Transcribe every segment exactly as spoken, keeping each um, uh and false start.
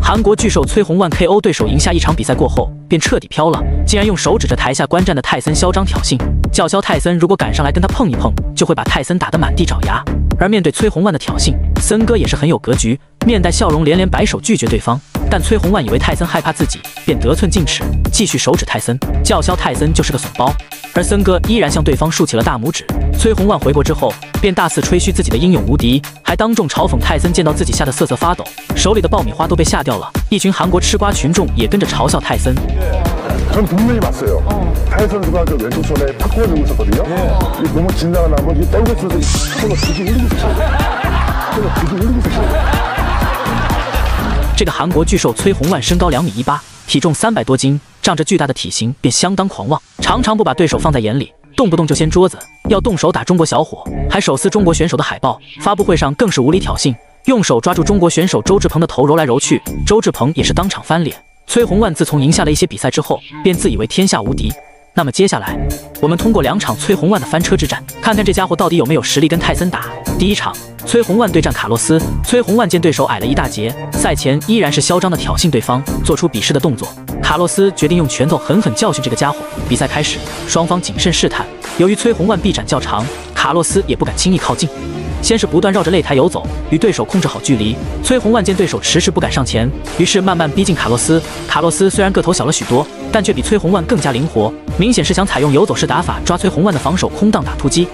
韩国巨兽崔洪万 K O 对手赢下一场比赛过后，便彻底飘了，竟然用手指着台下观战的泰森嚣张挑衅，叫嚣泰森如果赶上来跟他碰一碰，就会把泰森打得满地找牙。而面对崔洪万的挑衅，森哥也是很有格局，面带笑容连连摆手拒绝对方。但崔洪万以为泰森害怕自己，便得寸进尺，继续手指泰森，叫嚣泰森就是个怂包。而森哥依然向对方竖起了大拇指。崔洪万回国之后，便大肆吹嘘自己的英勇无敌，还当众嘲讽泰森见到自己吓得瑟瑟发抖，手里的爆米花都被吓掉了。一群韩国吃瓜群众也跟着嘲笑泰森。 저는 분명히 봤어요. 타이 선수가 그 왼쪽 손에 탁구를 들고 있었거든요. 이 몸을 진다가 나머지 떨고 있어서 손을 뒤지 흘리고 있었어요. 손을 뒤지 흘리고 있었어요. 这个韩国巨兽崔洪万身高两米一八，体重三百多斤，仗着巨大的体型便相当狂妄，常常不把对手放在眼里，动不动就掀桌子，要动手打中国小伙，还手撕中国选手的海报。发布会上更是无理挑衅，用手抓住中国选手周志鹏的头揉来揉去，周志鹏也是当场翻脸。 崔洪万自从赢下了一些比赛之后，便自以为天下无敌。那么接下来，我们通过两场崔洪万的翻车之战，看看这家伙到底有没有实力跟泰森打。第一场，崔洪万对战卡洛斯。崔洪万见对手矮了一大截，赛前依然是嚣张的挑衅对方，做出鄙视的动作。卡洛斯决定用拳头狠狠教训这个家伙。比赛开始，双方谨慎试探。由于崔洪万臂展较长，卡洛斯也不敢轻易靠近。 先是不断绕着擂台游走，与对手控制好距离。崔洪万见对手迟迟不敢上前，于是慢慢逼近卡洛斯。卡洛斯虽然个头小了许多，但却比崔洪万更加灵活，明显是想采用游走式打法抓崔洪万的防守空档打突击。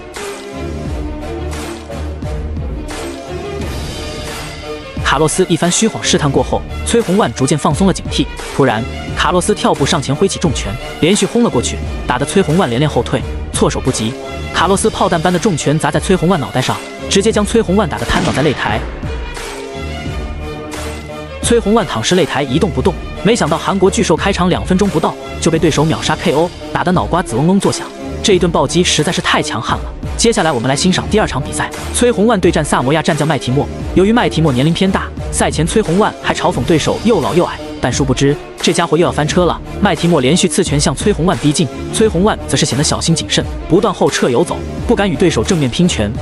卡洛斯一番虚晃试探过后，崔洪万逐渐放松了警惕。突然，卡洛斯跳步上前挥起重拳，连续轰了过去，打得崔洪万连连后退，措手不及。卡洛斯炮弹般的重拳砸在崔洪万脑袋上。 直接将崔洪万打得瘫倒在擂台，崔洪万躺尸擂台一动不动。没想到韩国巨兽开场两分钟不到就被对手秒杀 K O， 打得脑瓜子嗡嗡作响。这一顿暴击实在是太强悍了。接下来我们来欣赏第二场比赛，崔洪万对战萨摩亚战将麦提莫。由于麦提莫年龄偏大，赛前崔洪万还嘲讽对手又老又矮，但殊不知这家伙又要翻车了。麦提莫连续刺拳向崔洪万逼近，崔洪万则是显得小心谨慎，不断后撤游走，不敢与对手正面拼拳。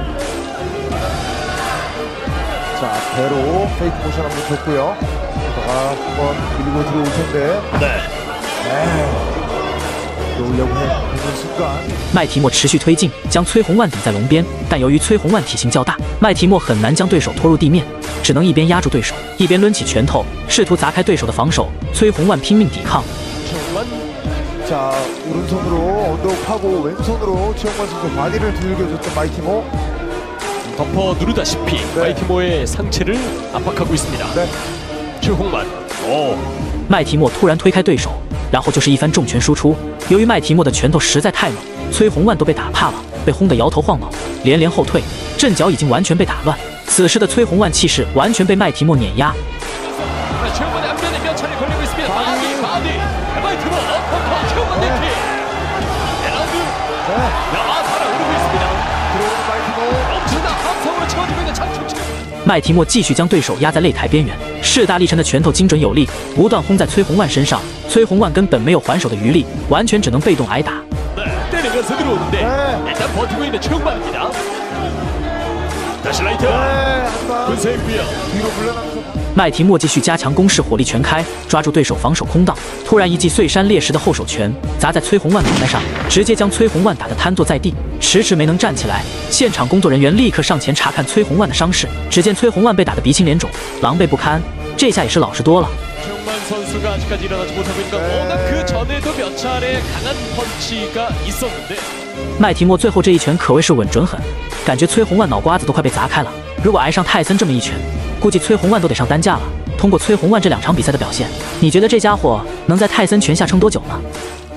자, 배로 페이크 모션 한번 줬고요. 그러다가 한번 밀리고 들어올 텐데. 네. 네. 들어오려고 하는 순간. 麦提莫持续推进，将崔洪万顶在笼边，但由于崔洪万体型较大，麦提莫很难将对手拖入地面，只能一边压住对手，一边抡起拳头，试图砸开对手的防守。崔洪万拼命抵抗。 자, 오른손으로 언더파고 왼손으로 최홍만 선수 바디를 두들겨줬던 마이티모. 덮어 누르다시피 네. 마이티모의 상체를 압박하고 있습니다. 네. 최홍만. 오. 麦提莫突然推开对手，然后就是一番重拳输出。由于麦提莫的拳头实在太猛，崔洪万都被打怕了，被轰得摇头晃脑，连连后退，阵脚已经完全被打乱。此时的崔洪万气势完全被麦提莫碾压。 麦提莫继续将对手压在擂台边缘，势大力沉的拳头精准有力，不断轰在崔洪万身上。崔洪万根本没有还手的余力，完全只能被动挨打。麦提莫继续加强攻势，火力全开，抓住对手防守空档。突然一记碎山裂石的后手拳砸在崔洪万脑袋上，直接将崔洪万打得瘫坐在地，迟迟没能站起来。现场工作人员立刻上前查看崔洪万的伤势，只见崔洪万被打得鼻青脸肿，狼狈不堪。这下也是老实多了。 선수가 아직까지 일어나지 못하고 있는 건 워낙 그 전에도 몇 차례 강한 펀치가 있었는데 麦提莫最后这一拳可谓是稳准狠，感觉崔洪万脑瓜子都快被砸开了。如果挨上泰森这么一拳，估计崔洪万都得上担架了。通过崔洪万这两场比赛的表现，你觉得这家伙能在泰森拳下撑多久呢？